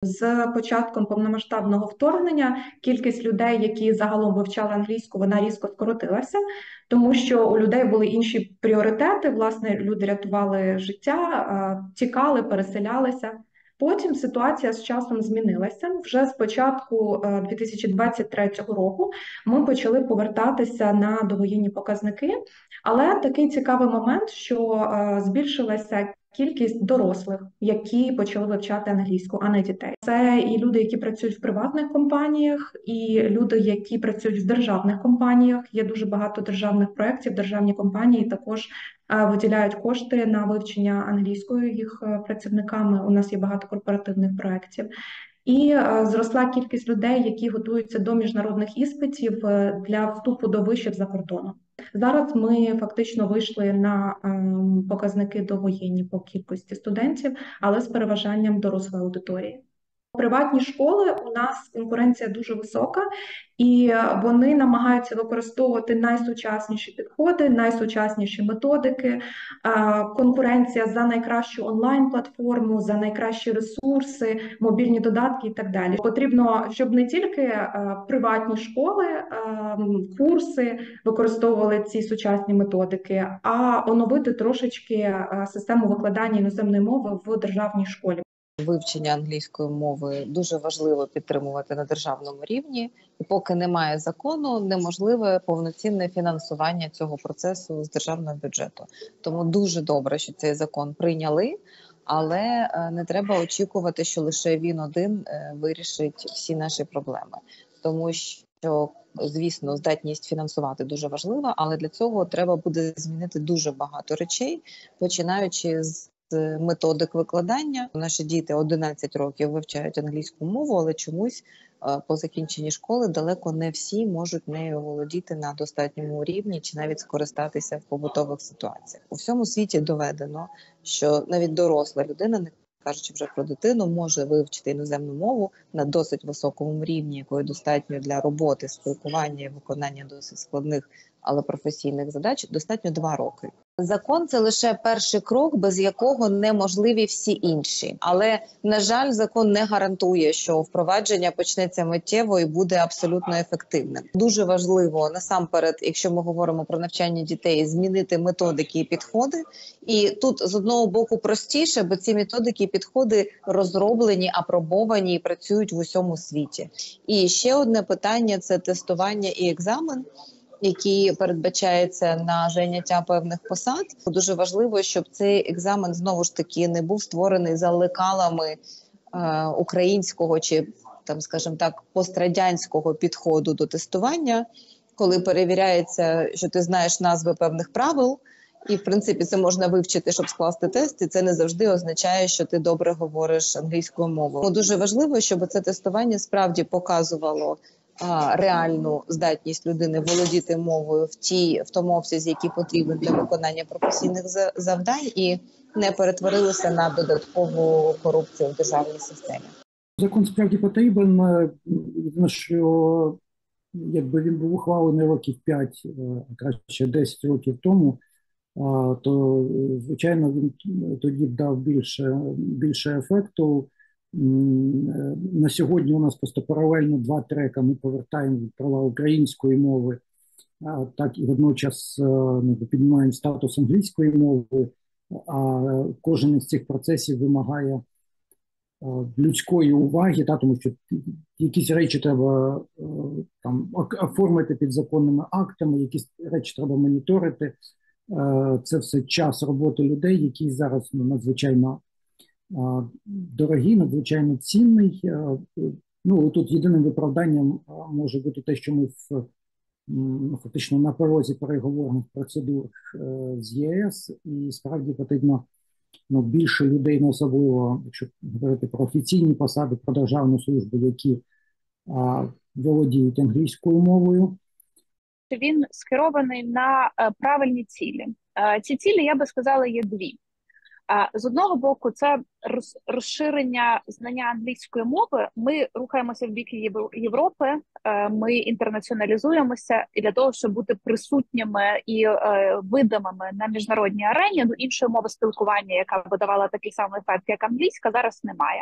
З початком повномасштабного вторгнення кількість людей, які загалом вивчали англійську, вона різко скоротилася, тому що у людей були інші пріоритети. Власне, люди рятували життя, тікали, переселялися. Потім ситуація з часом змінилася. Вже з початку 2023 року ми почали повертатися на довоєнні показники, але такий цікавий момент, що збільшилася кількість дорослих, які почали вивчати англійську, а не дітей. Це і люди, які працюють в приватних компаніях, і люди, які працюють в державних компаніях. Є дуже багато державних проєктів, державні компанії також виділяють кошти на вивчення англійської їх працівниками. У нас є багато корпоративних проєктів. І зросла кількість людей, які готуються до міжнародних іспитів для вступу до вишів за кордоном. Зараз ми фактично вийшли на показники довоєнні по кількості студентів, але з переважанням дорослої аудиторії. Приватні школи у нас конкуренція дуже висока, і вони намагаються використовувати найсучасніші підходи, найсучасніші методики, конкуренція за найкращу онлайн-платформу, за найкращі ресурси, мобільні додатки і так далі. Потрібно, щоб не тільки приватні школи, курси використовували ці сучасні методики, а оновити трошечки систему викладання іноземної мови в державній школі. Вивчення англійської мови дуже важливо підтримувати на державному рівні, і поки немає закону, неможливе повноцінне фінансування цього процесу з державного бюджету. Тому дуже добре, що цей закон прийняли, але не треба очікувати, що лише він один вирішить всі наші проблеми. Тому що, звісно, здатність фінансувати дуже важлива, але для цього треба буде змінити дуже багато речей, починаючи з методик викладання. Наші діти 11 років вивчають англійську мову, але чомусь по закінченні школи далеко не всі можуть нею володіти на достатньому рівні чи навіть скористатися в побутових ситуаціях. У всьому світі доведено, що навіть доросла людина, не кажучи вже про дитину, може вивчити іноземну мову на досить високому рівні, якої достатньо для роботи, спілкування і виконання досить складних, але професійних задач, достатньо 2 роки. Закон – це лише перший крок, без якого неможливі всі інші. Але, на жаль, закон не гарантує, що впровадження почнеться миттєво і буде абсолютно ефективним. Дуже важливо, насамперед, якщо ми говоримо про навчання дітей, змінити методики і підходи. І тут, з одного боку, простіше, бо ці методики і підходи розроблені, апробовані і працюють в усьому світі. І ще одне питання – це тестування і екзамен, які передбачаються на зайняття певних посад. Дуже важливо, щоб цей екзамен, знову ж таки, не був створений за лекалами українського чи, там, скажімо так, пострадянського підходу до тестування, коли перевіряється, що ти знаєш назви певних правил, і, в принципі, це можна вивчити, щоб скласти тест, і це не завжди означає, що ти добре говориш англійською мовою. Дуже важливо, щоб це тестування справді показувало реальну здатність людини володіти мовою в тому обсязі, який потрібен для виконання професійних завдань, і не перетворилося на додаткову корупцію в державній системі. Закон справді потрібен, що якби він був ухвалений років 5, а краще 10 років тому, то, звичайно, він тоді б дав більше ефекту. На сьогодні у нас просто паралельно 2 трека. Ми повертаємо права української мови, так і водночас піднімаємо статус англійської мови, а кожен із цих процесів вимагає людської уваги, тому що якісь речі треба оформити підзаконними актами, якісь речі треба моніторити. Це все час роботи людей, які зараз надзвичайно дорогий, надзвичайно цінний. Тут єдиним виправданням може бути те, що ми фактично на порозі переговорних процедур з ЄС, і справді потрібно більше людей, особливо, якщо говорити про офіційні посади, про державну службу, які володіють англійською мовою. Він скерований на правильні цілі. Ці цілі, я би сказала, є 2. З одного боку, це розширення знання англійської мови. Ми рухаємося в бік Європи, ми інтернаціоналізуємося, і для того, щоб бути присутніми і видимими на міжнародній арені, іншої мови спілкування, яка видавала такий самий ефект, як англійська, зараз немає.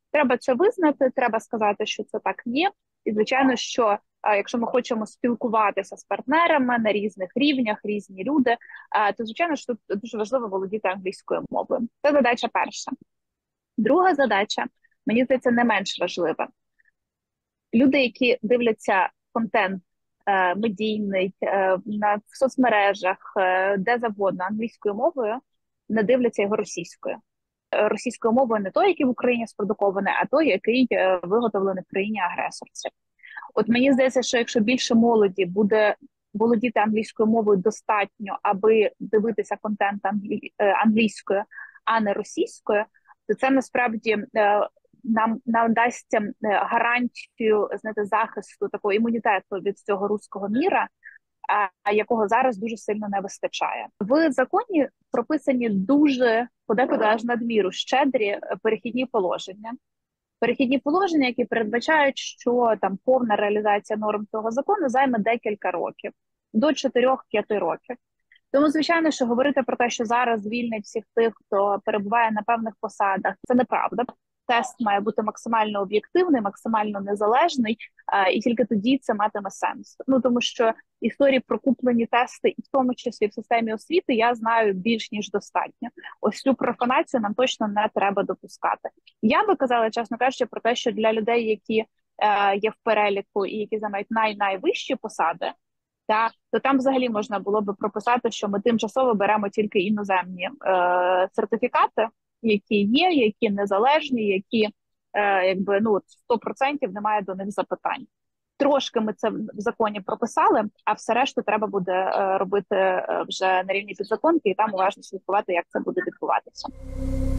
Треба це визнати, треба сказати, що це так є. І, звичайно, що якщо ми хочемо спілкуватися з партнерами на різних рівнях, різні люди, то, звичайно, що тут дуже важливо володіти англійською мовою. Це задача перша. Друга задача, мені здається, не менш важлива. Люди, які дивляться контент медійний, в соцмережах, де завгодно, англійською мовою, не дивляться його російською. Російською мовою не той, який в Україні спродукований, а той, який виготовлений в країні-агресорці. От мені здається, що якщо більше молоді буде володіти англійською мовою достатньо, аби дивитися контент англійською, а не російською, то це насправді нам дасть гарантію, знаєте, захисту, такого імунітету від цього руського міра, якого зараз дуже сильно не вистачає. В законі прописані дуже, подекуди аж надміру, щедрі перехідні положення. Перехідні положення, які передбачають, що там повна реалізація норм цього закону займе декілька років, до 4-5 років. Тому, звичайно, що говорити про те, що зараз звільнять всіх тих, хто перебуває на певних посадах, це неправда. Тест має бути максимально об'єктивний, максимально незалежний, і тільки тоді це матиме сенс. Ну, тому що історії про куплені тести, і в тому числі в системі освіти, я знаю більш ніж достатньо. Ось цю профанацію нам точно не треба допускати. Я би казала, чесно кажучи, про те, що для людей, які є в переліку і які займають найвищі посади, то там взагалі можна було би прописати, що ми тимчасово беремо тільки іноземні сертифікати, які є, які незалежні, які якби 100% немає до них запитань. Трошки ми це в законі прописали, а все решту треба буде робити вже на рівні підзаконки і там уважно слідкувати, як це буде відбуватися.